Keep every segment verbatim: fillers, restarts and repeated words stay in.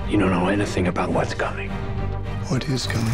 You don't know anything about what's coming. What is coming?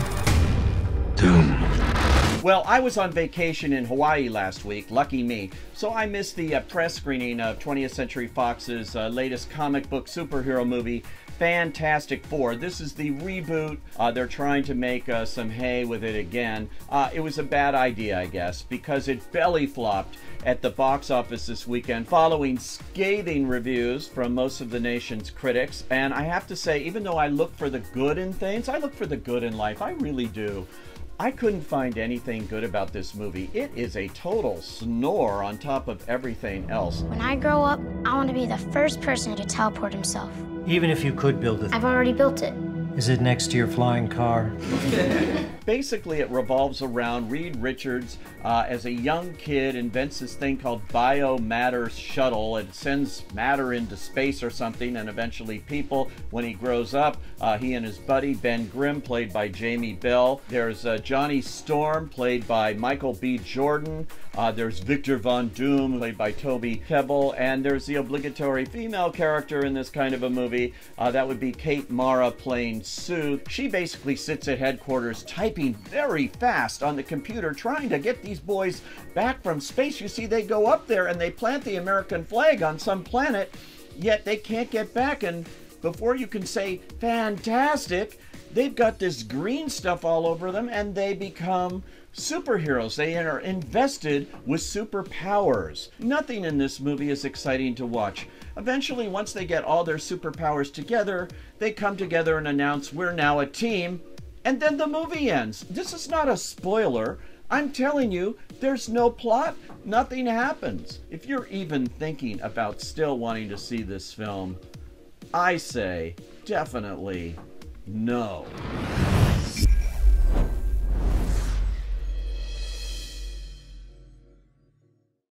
Doom. Well, I was on vacation in Hawaii last week, lucky me, so I missed the uh, press screening of twentieth Century Fox's uh, latest comic book superhero movie, Fantastic Four. This is the reboot. Uh, they're trying to make uh, some hay with it again. Uh, it was a bad idea, I guess, because it belly flopped at the box office this weekend following scathing reviews from most of the nation's critics. And I have to say, even though I look for the good in things, I look for the good in life, I really do. I couldn't find anything good about this movie. It is a total snore on top of everything else. When I grow up, I want to be the first person to teleport himself. Even if you could build it. I've already built it. Is it next to your flying car? Basically, it revolves around Reed Richards. Uh, as a young kid, invents this thing called Biomatter Shuttle. It sends matter into space or something, and eventually people. When he grows up, uh, he and his buddy Ben Grimm, played by Jamie Bell. There's uh, Johnny Storm, played by Michael B. Jordan. Uh, there's Victor Von Doom, played by Toby Kebbell. And there's the obligatory female character in this kind of a movie. Uh, that would be Kate Mara, playing Sue. She basically sits at headquarters typing very fast on the computer, trying to get these boys back from space. You see, they go up there and they plant the American flag on some planet, yet they can't get back. And before you can say fantastic, they've got this green stuff all over them and they become superheroes. They are invested with superpowers. Nothing in this movie is exciting to watch. Eventually, once they get all their superpowers together, they come together and announce, we're now a team, and then the movie ends. This is not a spoiler. I'm telling you, there's no plot. Nothing happens. If you're even thinking about still wanting to see this film, I say definitely no.